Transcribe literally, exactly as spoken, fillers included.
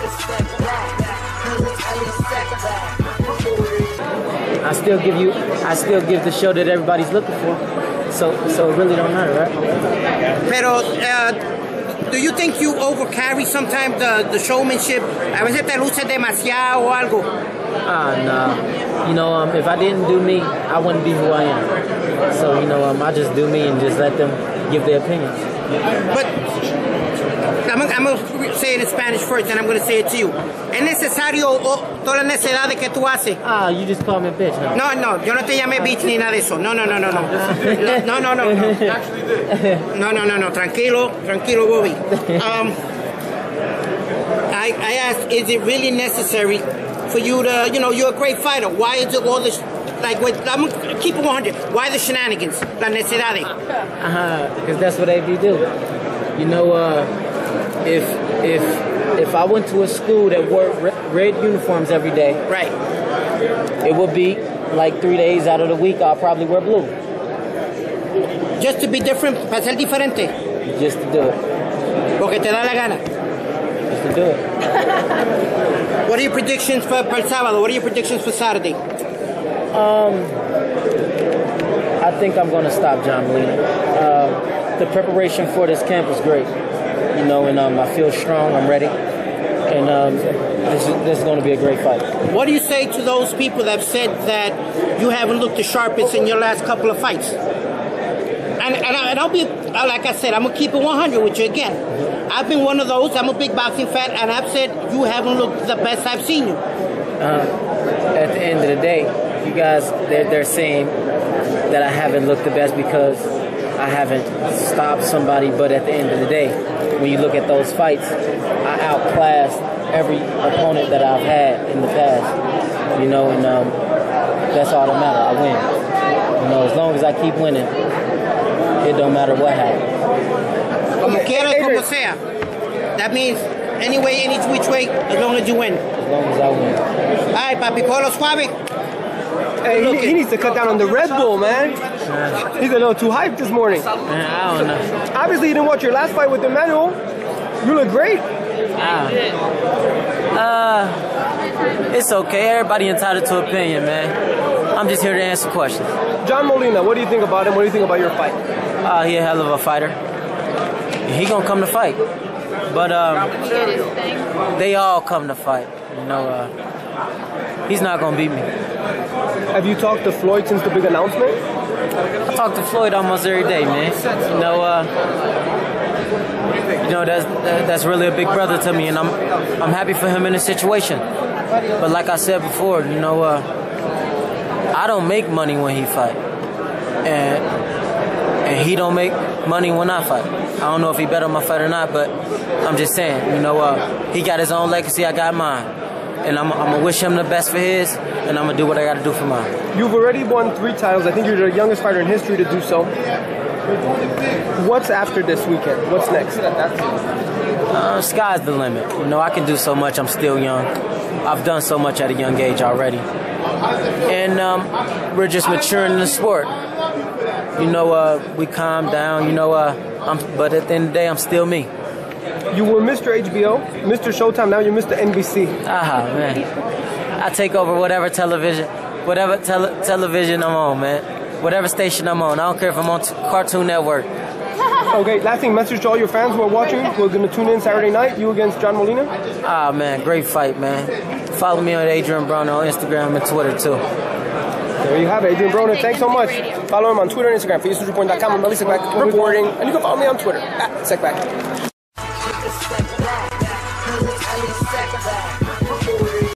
I still give you, I still give the show that everybody's looking for. So, so it really don't matter, right? Pero, uh, do you think you overcarry sometimes the, the showmanship? A veces te luces demasiado o algo. Ah, no. You know, um, if I didn't do me, I wouldn't be who I am. So, you know, um, I just do me and just let them give their opinions. But I'm, I'm going to say it in Spanish first, and I'm going to say it to you. ¿Es necesario todas las necesidades que tú haces? Ah, you just call me a bitch, huh? No, no, yo no te llamé bitch ni nada de eso. No, no, no, no, no. No, no, no, no. No, no, no, no. Tranquilo, tranquilo, Bobby. Um, I, I asked, is it really necessary for you to, you know, you're a great fighter. Why is it all this, like, with, I'm going to keep it one hundred. Why the shenanigans? Las necesidades? Uh-huh, because that's what A B do. You know, uh, if, if, if I went to a school that wore red uniforms every day, right, it would be like three days out of the week I'll probably wear blue. Just to be different, para ser diferente. Just to do it. Porque te da la gana. Just to do it. What are your predictions for, for sábado? What are your predictions for Saturday? Um, I think I'm going to stop John Molina. Uh, the preparation for this camp is great. You know, and um, I feel strong. I'm ready. And um, this, is, this is going to be a great fight. What do you say to those people that have said that you haven't looked the sharpest in your last couple of fights? And, and, I, and I'll be, like I said, I'm going to keep it one hundred with you again. I've been one of those. I'm a big boxing fan, and I've said you haven't looked the best I've seen you. Uh, at the end of the day, you guys, they're, they're saying that I haven't looked the best because I haven't stopped somebody. But at the end of the day, when you look at those fights, I outclassed every opponent that I've had in the past. You know, and um, that's all that matters. I win. You know, as long as I keep winning, it don't matter what happens. Como quiera, como sea. That means any way, any which way, as long as you win. As long as I win. All right, papi, Polo Suave. Hey, he, he needs to cut down on the Red Bull, man. Uh, He's a little too hyped this morning. Man, I don't know. Obviously, you didn't watch your last fight with Emmanuel. You look great. Ah. Uh, it's okay. Everybody entitled to opinion, man. I'm just here to answer questions. John Molina, what do you think about him? What do you think about your fight? Uh, he a hell of a fighter. He gonna come to fight. But um, they all come to fight. You know, uh, he's not gonna beat me. Have you talked to Floyd since the big announcement? I talk to Floyd almost every day, man. You know, uh, you know that's that's really a big brother to me, and I'm I'm happy for him in this situation. But like I said before, you know, uh, I don't make money when he fight, and and he don't make money when I fight. I don't know if he bet on my fight or not, but I'm just saying, you know, uh, he got his own legacy, I got mine. And I'm, I'm going to wish him the best for his, and I'm going to do what I got to do for mine. You've already won three titles. I think you're the youngest fighter in history to do so. What's after this weekend? What's next? Uh, sky's the limit. You know, I can do so much. I'm still young. I've done so much at a young age already. And um, we're just maturing in the sport. You know, uh, we calm down, you know, uh, I'm, but at the end of the day, I'm still me. You were Mister H B O, Mister Showtime, now you're Mister N B C. Ah, man. I take over whatever television, whatever tele television I'm on, man. Whatever station I'm on. I don't care if I'm on t Cartoon Network. Okay, last thing, message to all your fans who are watching. We're going to tune in Saturday night, you against John Molina. Ah, man, great fight, man. Follow me on Adrien Broner on Instagram and Twitter, too. There you have it, Adrien Broner. Thanks so much. Follow him on Twitter and Instagram, for eastern report dot com. I'm Melissa Secback reporting, and you can follow me on Twitter, at Secback.